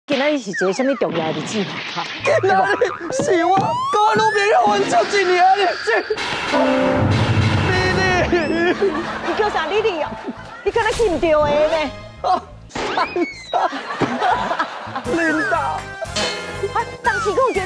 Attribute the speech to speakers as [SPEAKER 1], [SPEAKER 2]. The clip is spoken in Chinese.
[SPEAKER 1] 今仔日是一个什么重要的日子哈？
[SPEAKER 2] 今仔日是我跟我女朋友分手1年的日子。丽丽，
[SPEAKER 1] 你叫啥丽丽哦？你敢若记唔到的呢？
[SPEAKER 2] 珊珊，领导，
[SPEAKER 1] 啊，当时讲